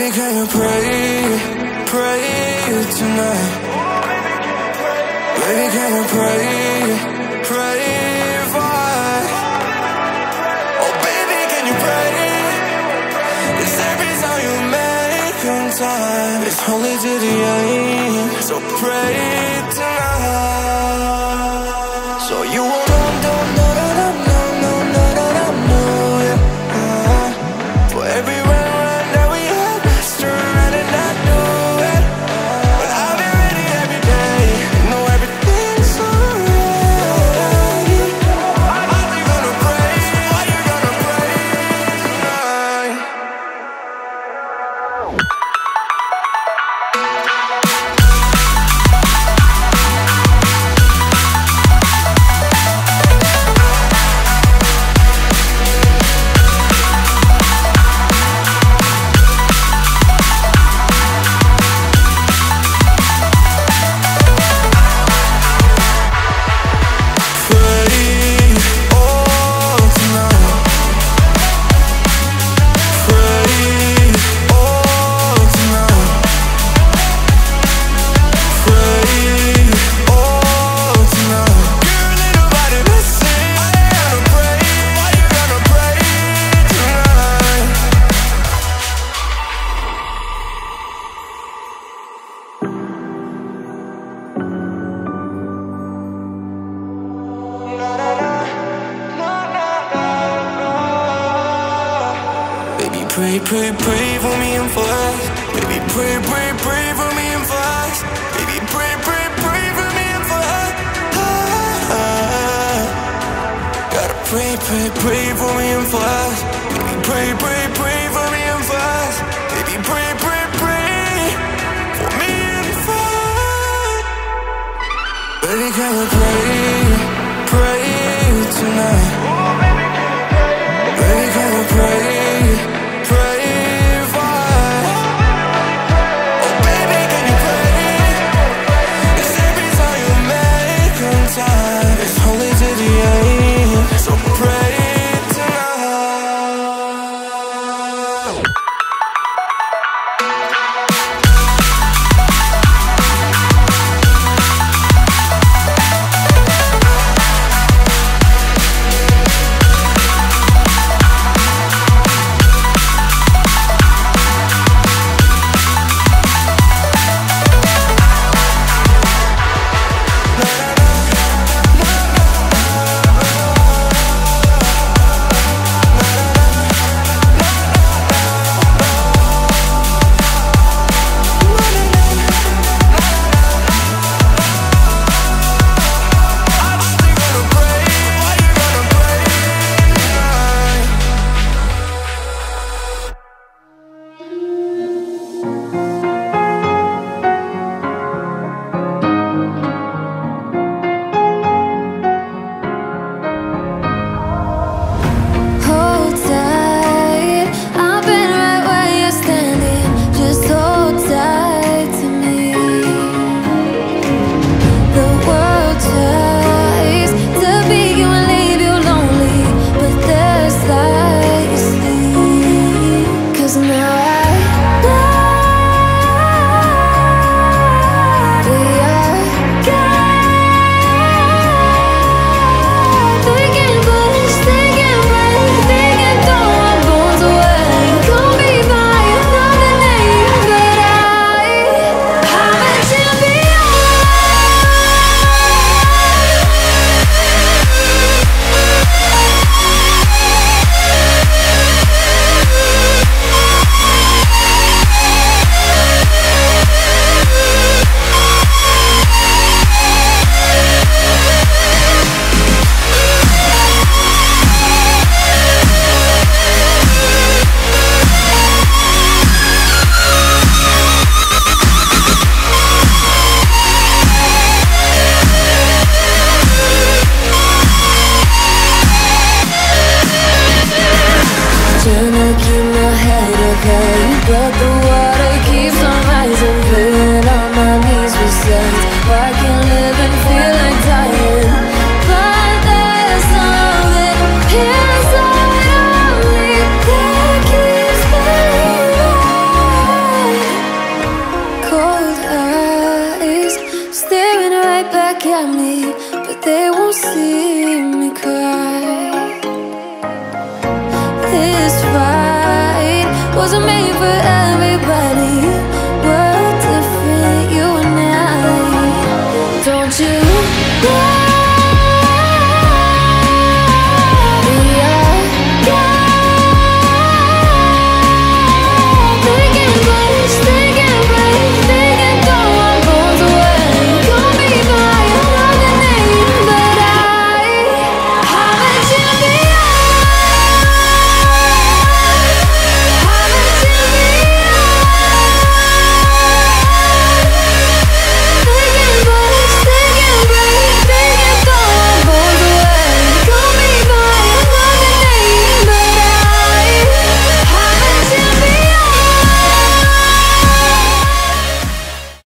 Baby, can you pray tonight? Baby, can you pray for us? Oh baby, can you pray? 'Cause every time you make on time, it's only to the end. So pray tonight. So you won't for every run that we had, just run and not do it. But I'll be ready every day. You know everything's alright. Are you gonna pray? Are you gonna pray tonight? Pray for me and for us. Baby, pray for me and for us. Baby, pray for me and for us. Gotta pray for me and for us. Baby, pray for me and for us. Baby, pray for me and for us. Baby, can we pray tonight? Baby, can we pray for us? Oh baby, can you pray? 'Cause every time you make on time, it's only to the end. So pray tonight. back at me, but they won't see me cry. This fight wasn't made for everyone.